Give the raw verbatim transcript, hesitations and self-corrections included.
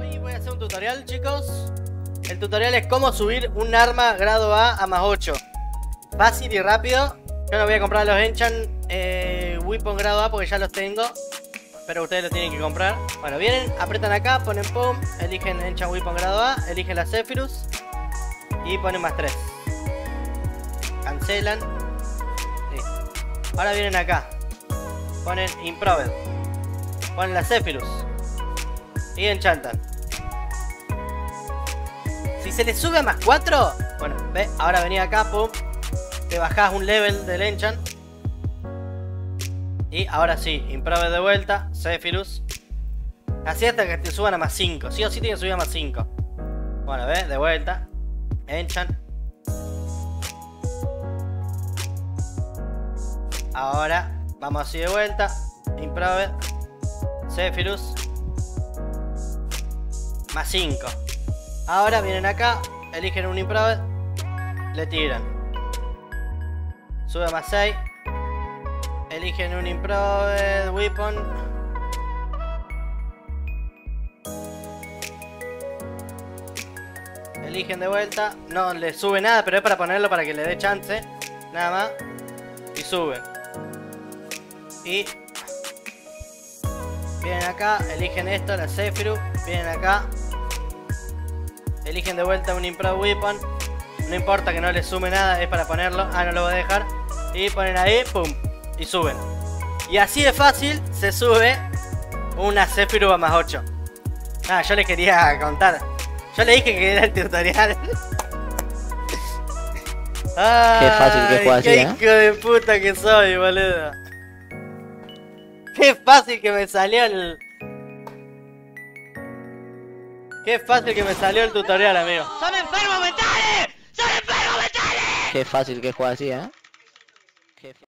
Hoy voy a hacer un tutorial, chicos. El tutorial es cómo subir un arma grado A a más ocho. Fácil y rápido. Yo no voy a comprar los Enchant eh, Weapon grado A porque ya los tengo, pero ustedes lo tienen que comprar. Bueno, vienen, apretan acá, ponen pum, eligen Enchant Weapon grado A, eligen la Zephyrus y ponen más tres. Cancelan. Listo. Ahora vienen acá, ponen Improved, ponen la Zephyrus y enchantan. Si se les sube a más cuatro, bueno, ve, ahora venía acá, pum, te bajás un level del enchant. Y ahora sí, Improved de vuelta, Zephyrus. Así hasta que te suban a más cinco. Sí o sí tienen que subir a más cinco. Bueno, ve, de vuelta. Enchant. Ahora, vamos así de vuelta. Improved. Zephyrus. Más cinco. Ahora vienen acá, eligen un Improved, le tiran. Sube a más seis. Eligen un Improved Weapon. Eligen de vuelta. No le sube nada, pero es para ponerlo para que le dé chance. Nada más. Y suben. Y vienen acá, eligen esto, la Zephyrus. Vienen acá, eligen de vuelta un Improved Weapon. No importa que no le sume nada, es para ponerlo. Ah, no lo voy a dejar. Y ponen ahí, pum, y suben. Y así de fácil se sube una Zephyrus a más ocho. Ah, yo les quería contar. Yo le dije que era el tutorial. Ay, qué fácil que fue así, qué ¿eh? hijo de puta que soy, boludo. Qué fácil que me salió el... Qué fácil que me salió el tutorial, amigo. ¡Son enfermos mentales! ¡Son enfermos mentales! Qué fácil que fue así, ¿eh?